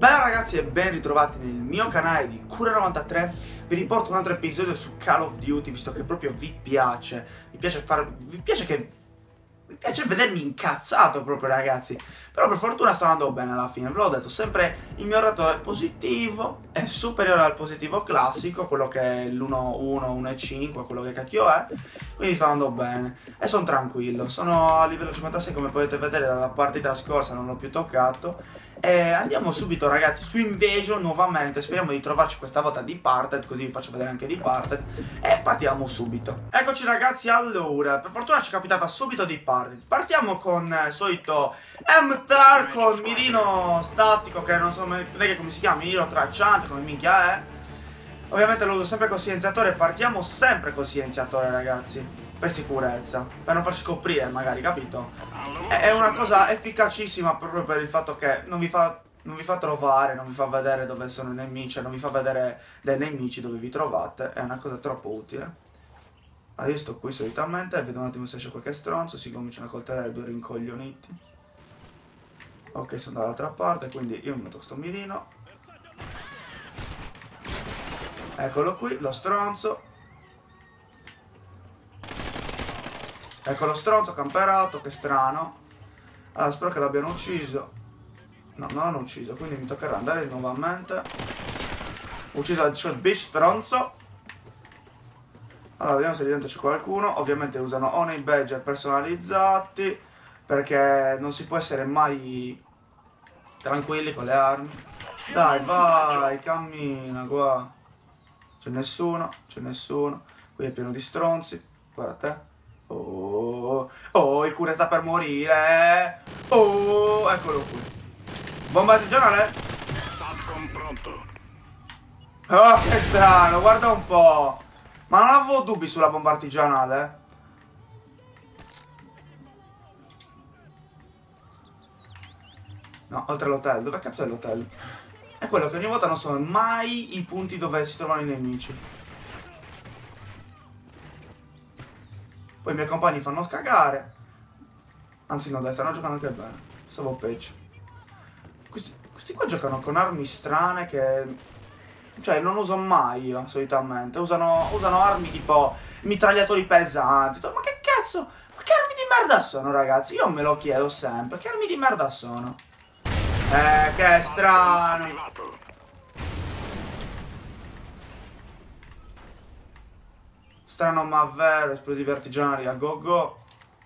Bella ragazzi e ben ritrovati nel mio canale di Cura93. Vi riporto un altro episodio su Call of Duty, visto che proprio vi piace. Vi piace vedermi incazzato proprio ragazzi. Però per fortuna sta andando bene alla fine. Ve l'ho detto, sempre il mio rato è positivo, è superiore al positivo classico, quello che è l'1.1, 1.5, quello che cacchio è. Quindi sta andando bene e sono tranquillo. Sono a livello 56 come potete vedere dalla partita scorsa, non l'ho più toccato. E andiamo subito ragazzi su Invasion nuovamente. Speriamo di trovarci questa volta Departed, così vi faccio vedere anche Departed. E partiamo subito. Eccoci ragazzi, allora per fortuna ci è capitata subito Departed. Partiamo con il solito MTAR con mirino statico, che non so neanche come si chiama, mirino tracciante, come minchia è. Ovviamente lo uso sempre col silenziatore. Partiamo sempre col silenziatore ragazzi, per sicurezza, per non farci scoprire magari, capito? È una cosa efficacissima proprio per il fatto che non vi fa trovare, non vi fa vedere dove sono i nemici, non vi fa vedere dei nemici dove vi trovate. È una cosa troppo utile. Allora io sto qui solitamente, vedo un attimo se c'è qualche stronzo, si cominciano a coltellare due rincoglioniti. Ok, sono dall'altra parte, quindi io mi metto sto mirino. Eccolo qui, lo stronzo. Ecco lo stronzo camperato, che strano. Allora, spero che l'abbiano ucciso. No, non l'hanno ucciso, quindi mi toccherà andare nuovamente. Ucciso il shot bitch, stronzo. Allora, vediamo se lì dentro c'è qualcuno. Ovviamente usano honey badger personalizzati, perché non si può essere mai tranquilli con le armi. Dai, vai, cammina qua. C'è nessuno, c'è nessuno. Qui è pieno di stronzi. Guarda te. Oh, il cura sta per morire. Oh, eccolo qui. Bomba artigianale? Pronto. Oh, che strano, guarda un po'. Ma non avevo dubbi sulla bomba artigianale? No, oltre all'hotel. Dove cazzo è l'hotel? È quello che ogni volta non sono mai i punti dove si trovano i nemici. Poi i miei compagni fanno cagare. Anzi no dai, stanno giocando anche bene. Stavo peggio. Questi qua giocano con armi strane che... cioè non uso mai io solitamente. Usano armi tipo mitragliatori pesanti. Ma che cazzo? Ma che armi di merda sono ragazzi? Io me lo chiedo sempre. Che armi di merda sono? Che strano. Strano ma vero, esplosivi artigianali a go go.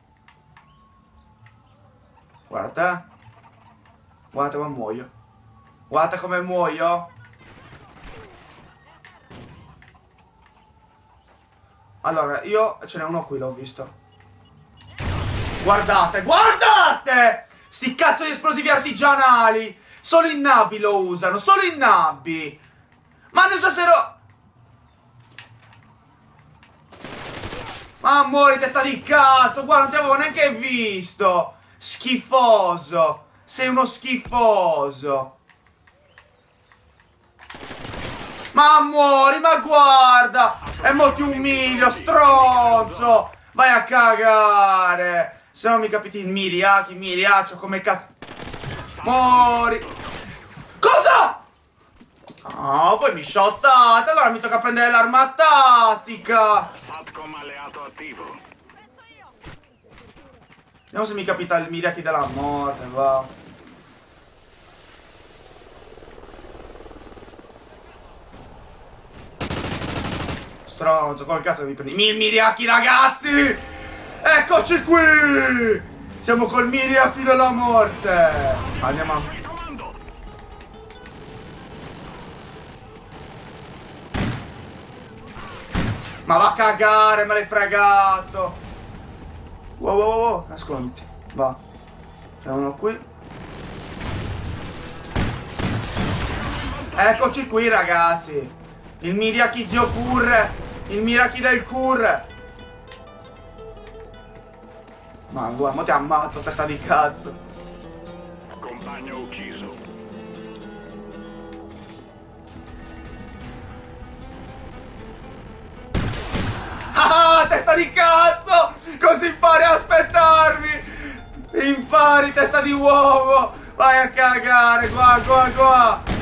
Guarda te. Guarda come muoio. Guarda come muoio. Allora, io ce n'è uno qui, l'ho visto. Guardate, guardate! Sti cazzo di esplosivi artigianali! Solo i nabbi lo usano, solo i nabbi! Ma ne usassero... Ma muori testa di cazzo, guarda non ti avevo neanche visto. Schifoso. Sei uno schifoso. Ma muori, ma guarda. E mo ti umilio, stronzo. Vai a cagare. Se no mi capiti il miriaccio, come cazzo. Muori. Cosa? Oh, voi mi shottate. Allora mi tocca prendere l'arma tattica. Alleato attivo. Vediamo se mi capita il miriaki della morte, va. Stronzo, col cazzo mi prendi. Miriaki ragazzi! Eccoci qui! Siamo col miriaki della morte! Andiamo a... Ma va a cagare, me l'hai fregato. Wow, nasconditi. Va. C'è uno qui. Eccoci qui ragazzi. Il miriaki zio Kur. Il miriaki del Kur. Ma guarda, mo ti ammazzo, testa di cazzo. Compagno ucciso. Ah, testa di cazzo! Così impari a aspettarmi! Impari, testa di uovo! Vai a cagare, qua!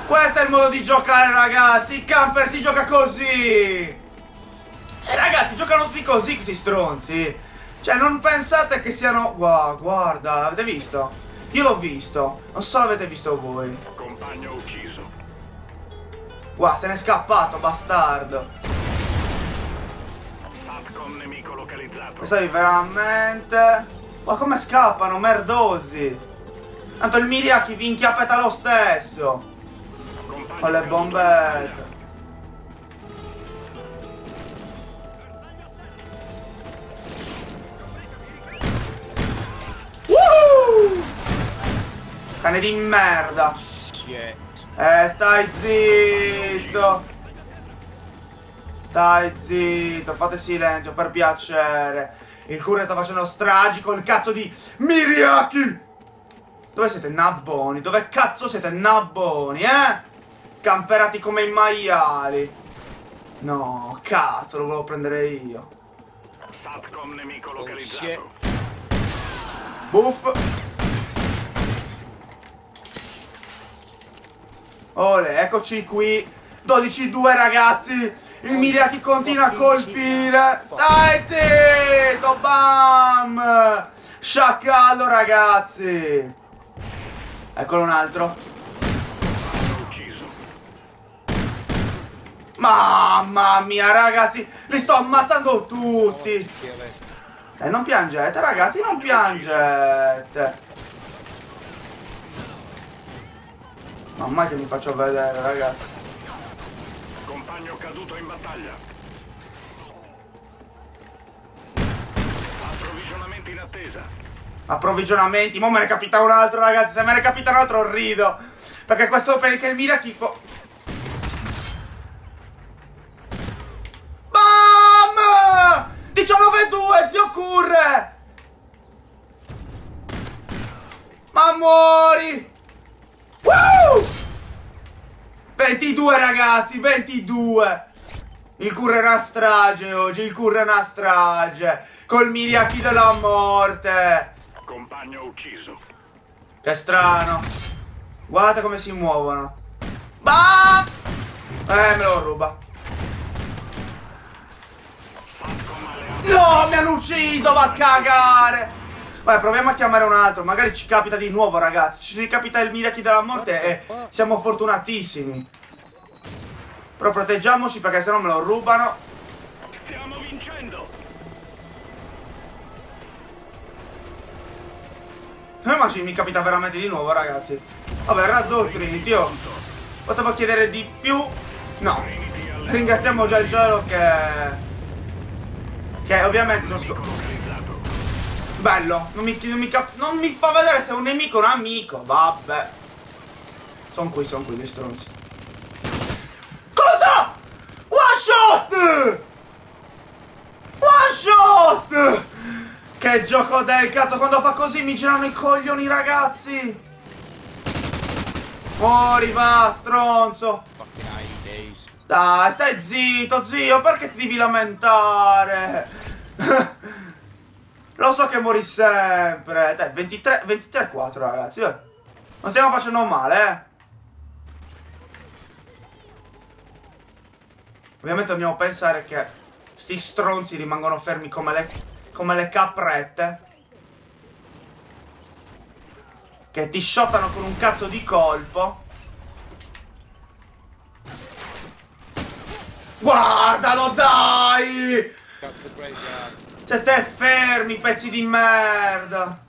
Questo è il modo di giocare, ragazzi. Il camper si gioca così. E ragazzi, giocano tutti così questi stronzi. Cioè, non pensate che siano... Guarda, avete visto? Io l'ho visto. Non so se l'avete visto voi. Compagno ucciso. Guarda, se n'è scappato, bastardo. SATCOM nemico localizzato. Pensavi veramente... Ma come scappano, merdosi. Tanto il Miriaki vi inchiappetta lo stesso. Compagno Con le caduto in bombette. Cane di merda. Stai zitto. Stai zitto, fate silenzio, per piacere. Il Courier sta facendo stragi col cazzo di Miriaki. Dove siete, nabboni? Dove cazzo siete, nabboni, eh? Camperati come i maiali. No, cazzo, lo volevo prendere io. SATCOM nemico localizzato. Buff. Ole, eccoci qui. 12-2 ragazzi. Il Miriaki continua a colpire. Stai zitto, bam. Sciacallo ragazzi. Eccolo un altro. Ucciso. Mamma mia ragazzi. Li sto ammazzando tutti. Non piangete ragazzi, non piangete. Mamma che mi faccio vedere ragazzi. Compagno caduto in battaglia. Approvvigionamenti in attesa. Approvvigionamenti. Mo me ne capita un altro ragazzi. Se me ne capita un altro rido. Perché questo perché il Miriaki... BAM! 19-2 zio Curre. Ma muori. 22 ragazzi, 22. Il Curre è una strage oggi, il Curre è una strage. Col Miriaki della morte. Compagno ucciso. Che strano. Guardate come si muovono. Bam! Me lo ruba. No, mi hanno ucciso, va a cagare. Vai, proviamo a chiamare un altro. Magari ci capita di nuovo, ragazzi. Ci capita il Miriaki della morte e siamo fortunatissimi. Però proteggiamoci perché sennò me lo rubano. Stiamo vincendo. Ma mi capita veramente di nuovo, ragazzi. Vabbè, razzo Trinity, oh. Potevo chiedere di più. No. Ringraziamo già il gioco che ovviamente sono bello. Non mi fa vedere se è un nemico o un amico. Vabbè. Sono qui gli stronzi. Cosa? One shot! One shot! Che gioco del cazzo, quando fa così mi girano i coglioni ragazzi. Muori va, stronzo. Dai, stai zitto zio, perché ti devi lamentare? Lo so che muori sempre. Dai, 23-4 ragazzi, non stiamo facendo male, eh. Ovviamente dobbiamo pensare che sti stronzi rimangono fermi come le caprette. Che ti shottano con un cazzo di colpo. Guardalo, dai! Siete fermi, pezzi di merda.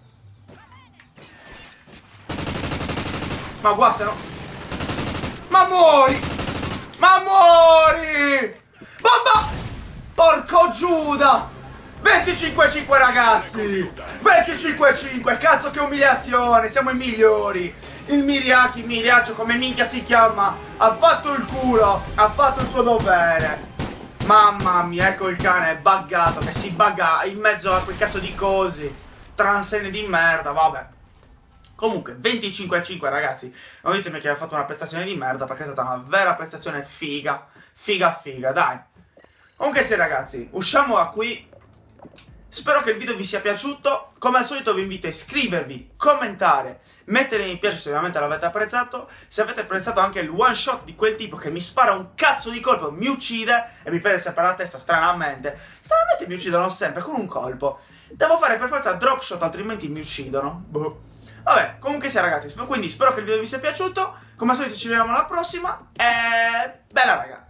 Ma guarda se no... Ma muori! Ma muori! Bomba! Porco Giuda! 25-5 ragazzi! 25-5! Cazzo che umiliazione! Siamo i migliori! Il Miriaki, Miriaccio, come minchia si chiama, ha fatto il culo, ha fatto il suo dovere. Mamma mia, ecco il cane, è buggato, che si bugga in mezzo a quel cazzo di cosi. Transenne di merda, vabbè. Comunque, 25-5 ragazzi. Non ditemi che ha fatto una prestazione di merda, perché è stata una vera prestazione figa. Figa, dai. Comunque sì ragazzi, usciamo da qui. Spero che il video vi sia piaciuto. Come al solito vi invito a iscrivervi, commentare, mettere mi piace se ovviamente l'avete apprezzato. Se avete apprezzato anche il one shot di quel tipo che mi spara un cazzo di colpo, mi uccide e mi prende sempre la testa stranamente. Stranamente mi uccidono sempre con un colpo. Devo fare per forza drop shot, altrimenti mi uccidono. Boh. Vabbè, comunque sia ragazzi, quindi spero che il video vi sia piaciuto. Come al solito ci vediamo alla prossima e bella raga.